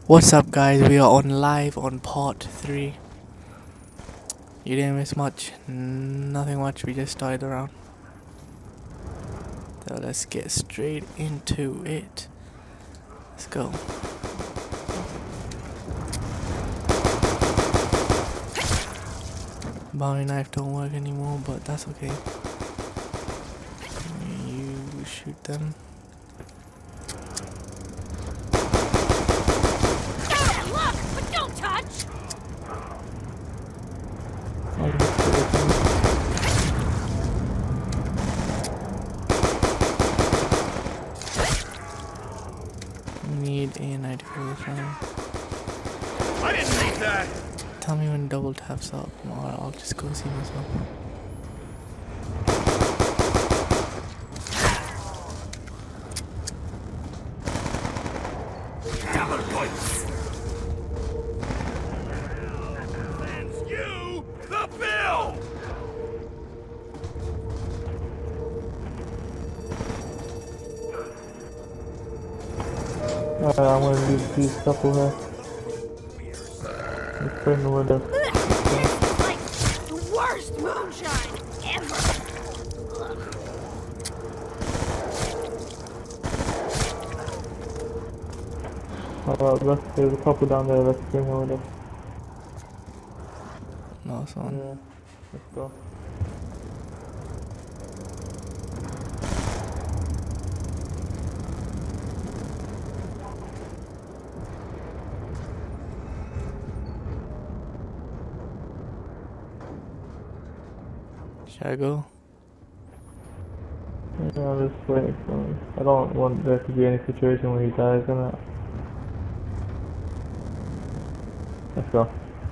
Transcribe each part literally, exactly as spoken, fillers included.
What's up, guys? We are on live on part three. You didn't miss much. Nothing much. We just started around. So let's get straight into it. Let's go. Bowie knife don't work anymore, but that's okay. You shoot them. Need a ninety-four frame. I didn't need that. Tell me when double taps up, or I'll just go see myself. Sends you the bill. Alright, I'm gonna leave these couple here. Let's turn the window. This is like the worst moonshine ever. Alright, let's, there's a couple down there, let's bring the window. Nice one. Yeah, let's go. Should I go? Yeah, I'm just waiting for him. I don't want there to be any situation where he dies, innit? Let's go.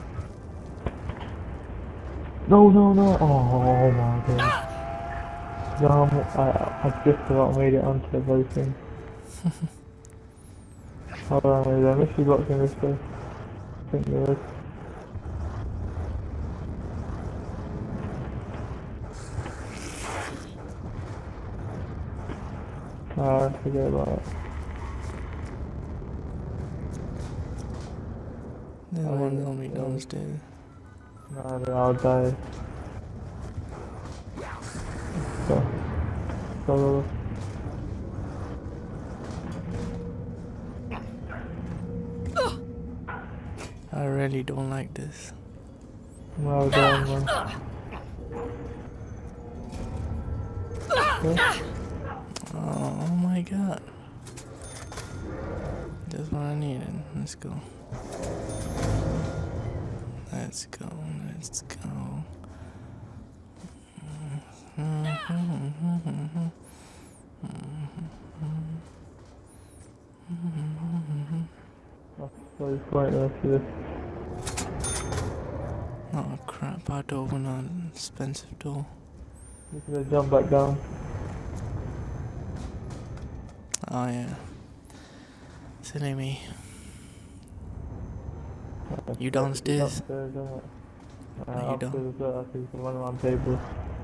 No, no, no! Oh, my god. No, I, I just about made it onto the bloody thing. Hold on, wait, I missed you blocks in this place. I think there is. Ah, forget about it. There's Oh, one yeah, on me yeah. downstairs. Nah, then I'll die. Go. Go, go, go. I really don't like this. Well done, man. Okay. Oh my god. That's what I needed. Let's go. Let's go. Let's go. So it's pointless to this. Oh crap, I had to open an expensive door. You could have jumped back down. Oh yeah. Silly me. You downstairs? Upstairs, isn't it? Uh, No, you don't. upstairs, uh, I think the one around table.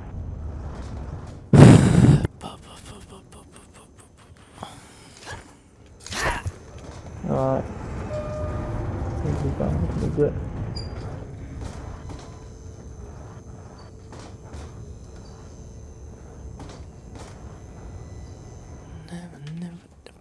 Alright. I think we're done with a bit. Never, never.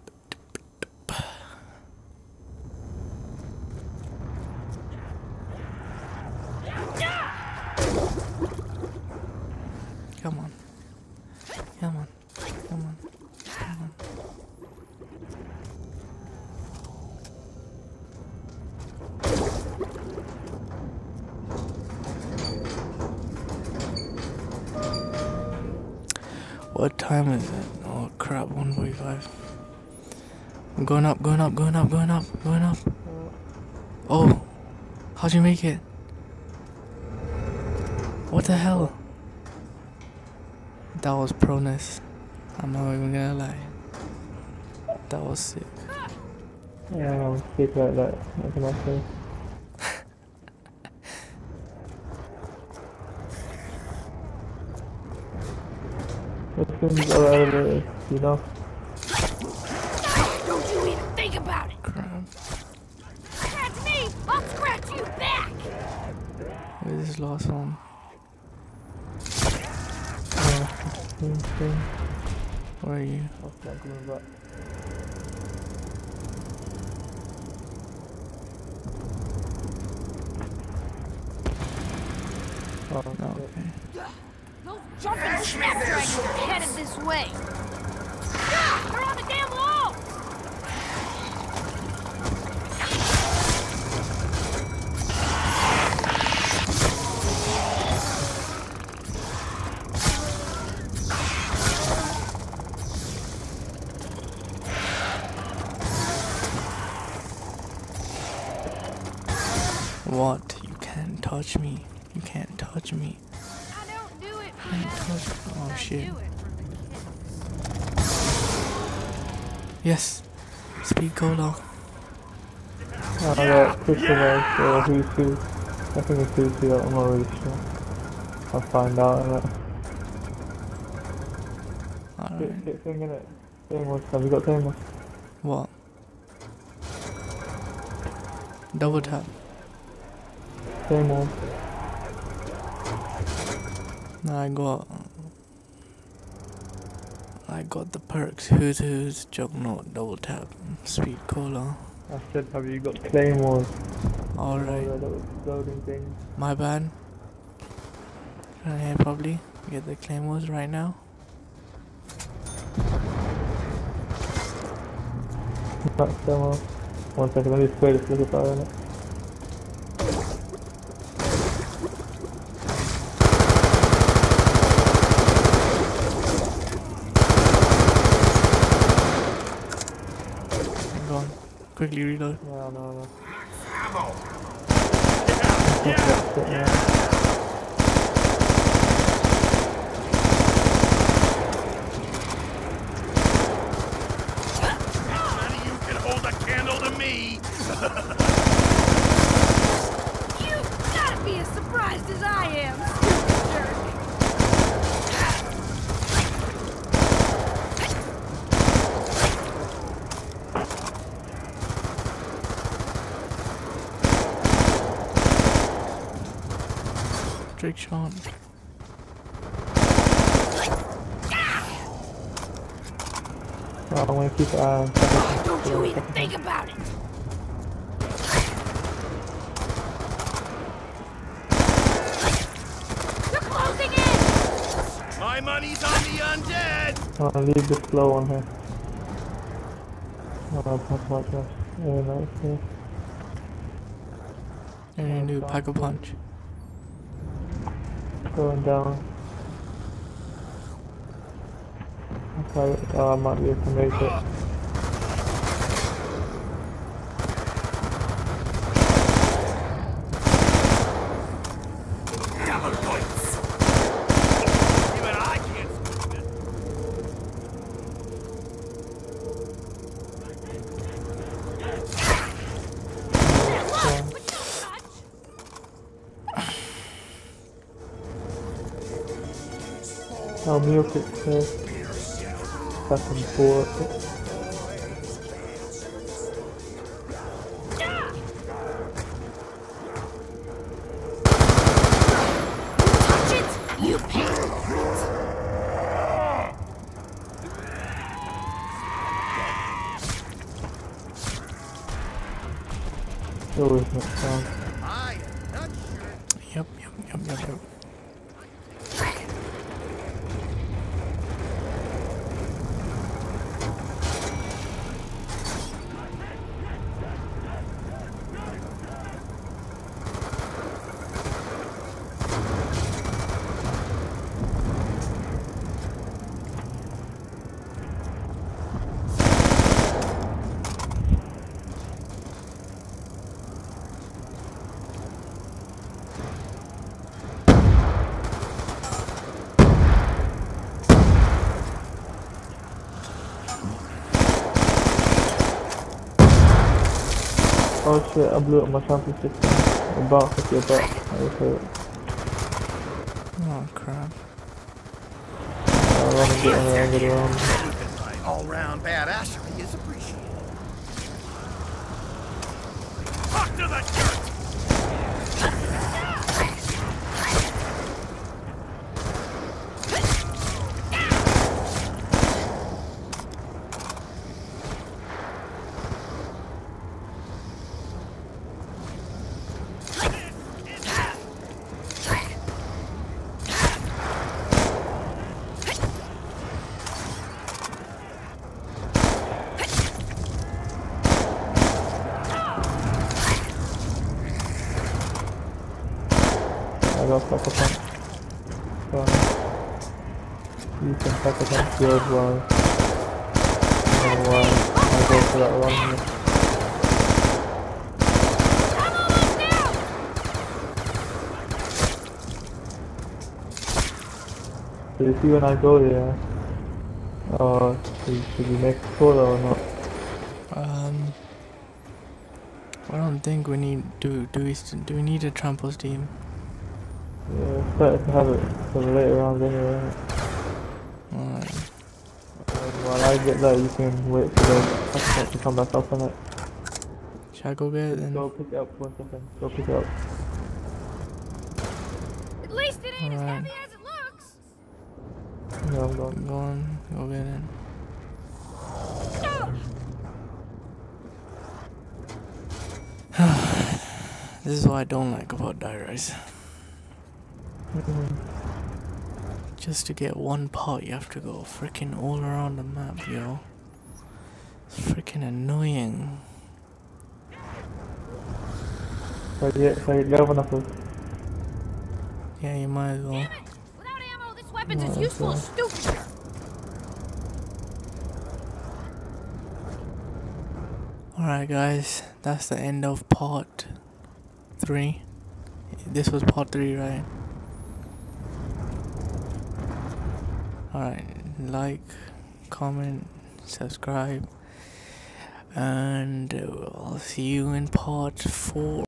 Come on. Come on. Come on. Come on. What time is it? Oh crap, one forty-five. I'm going up, going up, going up, going up, going up. Oh, how'd you make it? What the hell? That was proness. I'm not even gonna lie. That was sick. Yeah, I'm sick like that. What can I say? As soon as I out of it, you know? Don't you even think about it. Crap. this last one? Uh, same thing. Where are you? What's that coming back? Oh, No, shit. okay. Those jumping snapdragons are headed this way. Ah, they're on the damn wall! What? You can't touch me. You can't touch me. I don't do it for Can't medicine. touch. Oh I shit. do it for the kids. Yes. Speed cola. I got crystallized or who's who. I think it's who's who, I'm not really sure. I'll find out in it. Alright. Hit, hit thing in it. Famous, have you got famous? What? Double tap. Famous. I got. I got the perks. Who's who's Juggernaut, double tap, speed cola. I said, have you got claymores? Alright. All those loading things. My bad. Right here, probably. Get the claymores right now. That's demo. One second, let me spray this little fire in it. Hang on. Quickly reload. No, no, no. Ammo! That's it, yeah. None of you can hold a candle to me! You've gotta be as surprised as I am, stupid jerk. Trick shot. No, I'm gonna keep an eye on Don't you even think about it. They're closing in! My money's on the undead! I'll leave this flow on here. Oh, I'll pop my gosh. Very nice, yeah. And you do pack a punch. Going down. Okay, oh, I might be able to make it. Even I can't stop it. Look, would you touch? I'll milk it first. Back and forth. Touch it, you pay for it. It always makes sense. I am not sure. Yep, yep, yep, yep, yep. Oh shit, I blew up my championship. About fifty your butt. I was hurt. Oh crap. I want to get on the angle around. My all-round badassery is appreciated. Talk to the dirt! got pack a punch. So, you can pack a punch yours while, you know, while I go for that run here. So you see when I go there, uh, should, should we make a quota or not? Um, I don't think we need. Do do we st- do we need a trample steam? Yeah, it's better to have it for the later rounds anyway. Alright. And while I get that, you can wait for the pack to come back up on it. Shall I go get it then? Go pick it up one second. Go pick it up. At least it ain't as Alright. heavy as it looks. Yeah, I'm going. Go on, go get it. This is what I don't like about Die Rise. Mm-hmm. Just to get one pot, you have to go freaking all around the map, yo. It's freaking annoying. So yeah, so you have enough of. Yeah, you might as well. Damn it! Without ammo, this weapon's No, as that's useful as fine. stupid. Alright guys, that's the end of part three. This was part three, right? Alright, like, comment, subscribe, and uh, I'll see you in part four.